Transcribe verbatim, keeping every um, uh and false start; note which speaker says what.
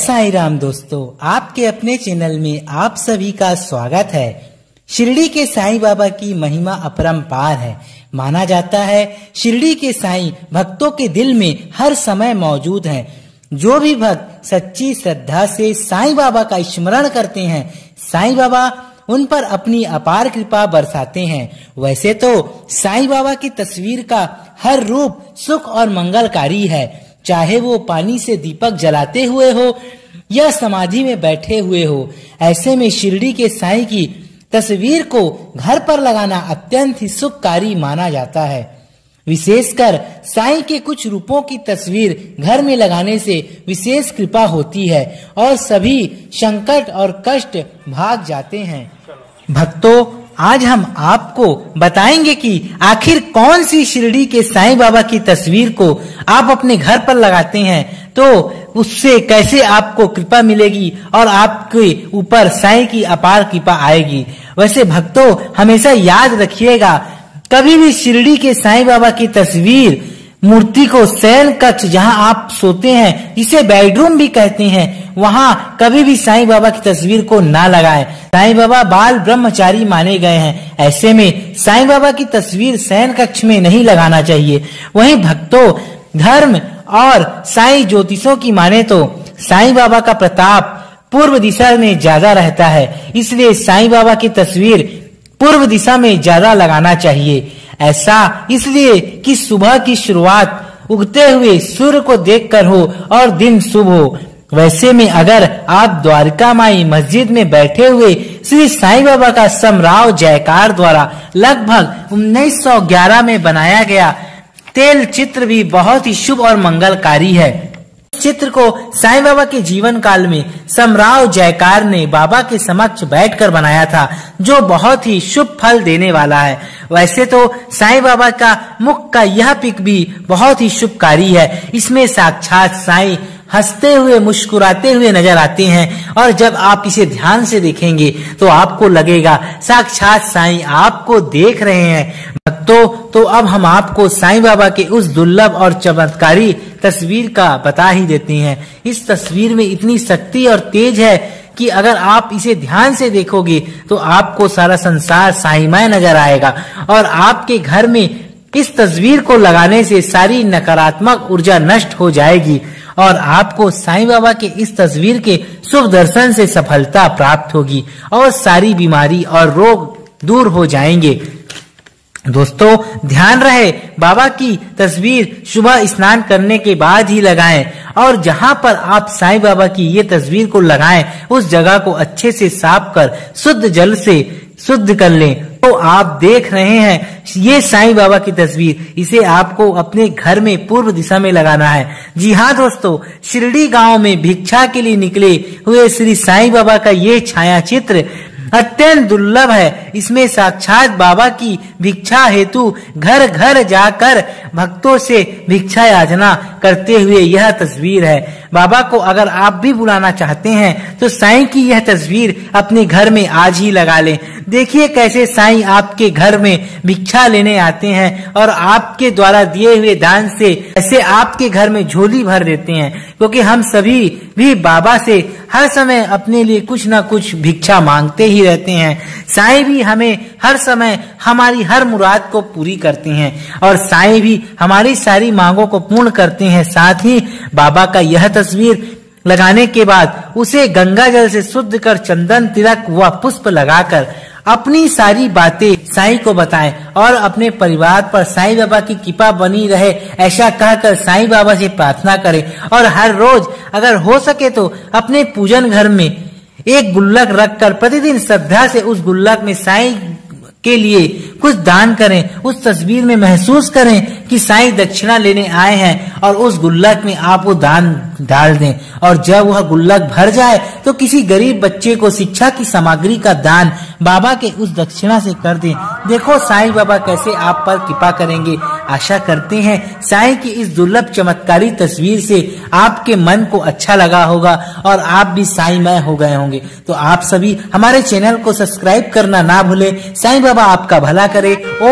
Speaker 1: साईं राम दोस्तों, आपके अपने चैनल में आप सभी का स्वागत है। शिरडी के साईं बाबा की महिमा अपरंपार है। माना जाता है शिरडी के साईं भक्तों के दिल में हर समय मौजूद हैं। जो भी भक्त सच्ची श्रद्धा से साईं बाबा का स्मरण करते हैं, साईं बाबा उन पर अपनी अपार कृपा बरसाते हैं। वैसे तो साईं बाबा की तस्वीर का हर रूप सुख और मंगलकारी है, चाहे वो पानी से दीपक जलाते हुए हो या समाधि में बैठे हुए हो। ऐसे में शिरडी के साईं की तस्वीर को घर पर लगाना अत्यंत ही सुखकारी माना जाता है। विशेषकर साईं के कुछ रूपों की तस्वीर घर में लगाने से विशेष कृपा होती है और सभी संकट और कष्ट भाग जाते हैं। भक्तों, आज हम आपको बताएंगे कि आखिर कौन सी शिरडी के साईं बाबा की तस्वीर को आप अपने घर पर लगाते हैं तो उससे कैसे आपको कृपा मिलेगी और आपके ऊपर साईं की अपार कृपा आएगी। वैसे भक्तों, हमेशा याद रखिएगा, कभी भी शिरडी के साईं बाबा की तस्वीर मूर्ति को शयन कक्ष जहां आप सोते हैं, जिसे बेडरूम भी कहते हैं, वहां कभी भी साईं बाबा की तस्वीर को ना लगाएं। साईं बाबा बाल ब्रह्मचारी माने गए हैं। ऐसे में साईं बाबा की तस्वीर शयन कक्ष में नहीं लगाना चाहिए। वहीं भक्तों, धर्म और साईं ज्योतिषों की माने तो साईं बाबा का प्रताप पूर्व दिशा में ज्यादा रहता है, इसलिए साईं बाबा की तस्वीर पूर्व दिशा में ज्यादा लगाना चाहिए। ऐसा इसलिए कि सुबह की शुरुआत उगते हुए सूर्य को देखकर हो और दिन शुभ हो। वैसे में अगर आप द्वारका माई मस्जिद में बैठे हुए श्री साईं बाबा का समराव जयकार द्वारा लगभग उन्नीस सौ ग्यारह में बनाया गया तेल चित्र भी बहुत ही शुभ और मंगलकारी है। चित्र को साईं बाबा के जीवन काल में समराव जयकार ने बाबा के समक्ष बैठकर बनाया था, जो बहुत ही शुभ फल देने वाला है। वैसे तो साईं बाबा का मुख का यह पिक भी बहुत ही शुभकारी है। इसमें साक्षात साईं हंसते हुए मुस्कुराते हुए नजर आते हैं और जब आप इसे ध्यान से देखेंगे तो आपको लगेगा साक्षात साईं आपको देख रहे हैं। भक्तों, तो अब हम आपको साईं बाबा के उस दुर्लभ और चमत्कारी तस्वीर का बता ही देते हैं। इस तस्वीर में इतनी शक्ति और तेज है कि अगर आप इसे ध्यान से देखोगे तो आपको सारा संसार साईंमय नजर आएगा और आपके घर में इस तस्वीर को लगाने से सारी नकारात्मक ऊर्जा नष्ट हो जाएगी और आपको साईं बाबा के इस तस्वीर के शुभ दर्शन से सफलता प्राप्त होगी और सारी बीमारी और रोग दूर हो जाएंगे। दोस्तों, ध्यान रहे, बाबा की तस्वीर सुबह स्नान करने के बाद ही लगाएं और जहां पर आप साईं बाबा की ये तस्वीर को लगाएं उस जगह को अच्छे से साफ कर शुद्ध जल से शुद्ध कर लें। तो आप देख रहे हैं ये साईं बाबा की तस्वीर, इसे आपको अपने घर में पूर्व दिशा में लगाना है। जी हाँ दोस्तों, शिरडी गांव में भिक्षा के लिए निकले हुए श्री साईं बाबा का ये छाया चित्र अत्यंत दुर्लभ है। इसमें साक्षात बाबा की भिक्षा हेतु घर घर जाकर भक्तों से भिक्षा याचना करते हुए यह तस्वीर है। बाबा को अगर आप भी बुलाना चाहते हैं तो साईं की यह तस्वीर अपने घर में आज ही लगा लें। देखिए कैसे साईं आपके घर में भिक्षा लेने आते हैं और आपके द्वारा दिए हुए दान से ऐसे आपके घर में झोली भर देते हैं, क्योंकि हम सभी भी बाबा से हर समय अपने लिए कुछ ना कुछ भिक्षा मांगते ही रहते हैं। साईं भी हमें हर समय हमारी हर मुराद को पूरी करते हैं और साईं भी हमारी सारी मांगों को पूर्ण करते हैं। साथ ही बाबा का यह तस्वीर लगाने के बाद उसे गंगा जल से शुद्ध कर चंदन तिलक व पुष्प लगाकर अपनी सारी बातें साईं को बताएं और अपने परिवार पर साईं बाबा की कृपा बनी रहे ऐसा कहकर साईं बाबा से प्रार्थना करें। और हर रोज अगर हो सके तो अपने पूजन घर में एक गुल्लक रखकर प्रतिदिन श्रद्धा से उस गुल्लक में साईं के लिए कुछ दान करें। उस तस्वीर में महसूस करें कि साईं दक्षिणा लेने आए हैं और उस गुल्लक में आप वो दान डाल दें और जब वह गुल्लक भर जाए तो किसी गरीब बच्चे को शिक्षा की सामग्री का दान बाबा के उस दक्षिणा से कर दें। देखो साईं बाबा कैसे आप पर कृपा करेंगे। आशा करते हैं साईं की इस दुर्लभ चमत्कारी तस्वीर से आपके मन को अच्छा लगा होगा और आप भी साईंमय हो गए होंगे। तो आप सभी हमारे चैनल को सब्सक्राइब करना ना भूले। साईं बाबा आपका भला करे।